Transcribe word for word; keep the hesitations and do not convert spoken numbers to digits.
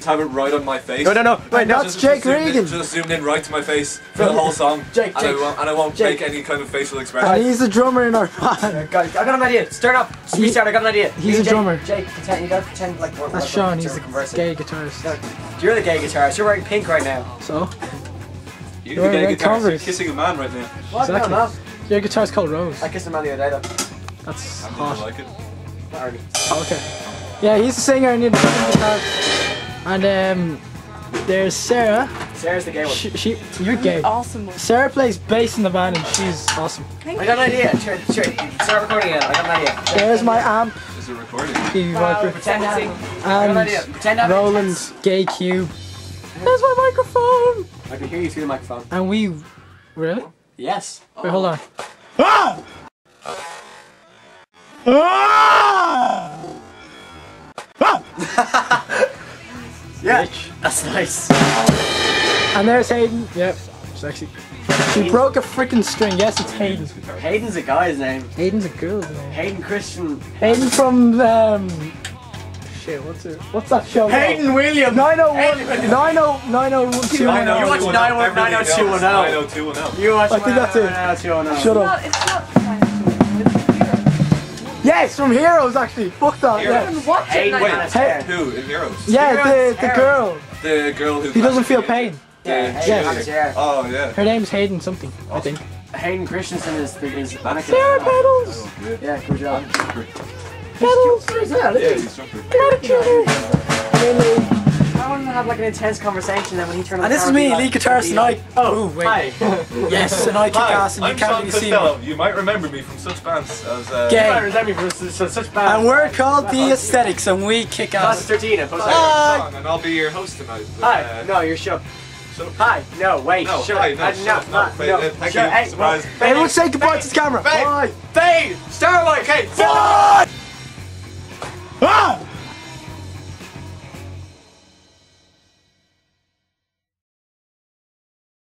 have it right on my face. No, no, no. Wait, that's just, Jake just zoomed Regan. In, just zoomed in right to my face for the whole song. Jake, and, Jake, I won't, and I won't Jake. make any kind of facial expression. And he's the drummer in our band. Guys, I got an idea. Start up. Just restart. I got an idea. He's You, a Jake, drummer. Jake, pretend you gotta pretend like we're, That's we're, Sean, we're he's the conversing. gay guitarist. No, you're the gay guitarist. You're wearing pink right now. So? You're You're the gay wearing guitarist. You're Converse. kissing a man right now. What? Exactly. No, no. Your guitar's called Rose. I kissed a man the other day though. That's I hot. like it. Not really. Okay. Yeah, he's the singer and you're the guitar. And um, there's Sarah. Sarah's the gay one. She, she, you're gay. Awesome. Sarah plays bass in the band and she's awesome. Thank I got an idea. Sure, sure. Start recording again. I got an idea. There's my amp, Is it recording? T V Uh, Viper, pretend to sing. I got an idea. and Pretend to have Roland's gay cube. There's my microphone. I can hear you through the microphone. And we, really? Yes. Wait, hold on. Ah! Ah! Yeah. That's nice. And there's Hayden. Yep, sexy. She broke a freaking string. Yes, it's Hayden. Hayden's a guy's name. Hayden's a girl's name. Hayden Christian. Hayden from um. Shit, what's it? What's that show? Hayden Williams. Nine oh one. Nine oh nine oh two. I know. You watch nine oh one, nine oh two one oh. nine oh two one oh. You watch I think that's it. nine oh two one oh. Shut It's up. not, it's not fine. It's weird. Yes, from Heroes actually. Fuck that. I Yeah, haven't watched it. Hayden and I- Wait, and his Hey. hair. Who in Heroes? yeah Heroes, the, the Heroes. girl. The girl who. He doesn't feel pain. Yeah, Yeah. Hayden Yeah. and his hair. Oh yeah. Her name's Hayden something, I think. Hayden Christensen is the is Anakin. Sarah Pedals. Good. Yeah, good job. Pedals. Yeah, he's jumping. I want to have like an intense conversation then when he turned on And the this is camera, me, be lead like, guitarist, and I. Oh, wait. Hi. Yes, and I kick ass, and I'm you can't Sean really see Costello. me. You might remember me from such bands as. Uh, Gay. You might resent me for such, such bad. And we're called The Aesthetics, and we kick Class ass. thirteen. I post Play that. a song, and I'll be your host tonight. with, Hi. uh, No, you're shook. shut up. Hi. No, wait. No, shut hi, up. no, I- shut no, up, no, no, Faye, no. uh, thank Shut- you, hey, surprise. Faye, Everyone say goodbye Faye, to the camera. Faye, Bye. Faye, Starlight, okay. Bye. Ah!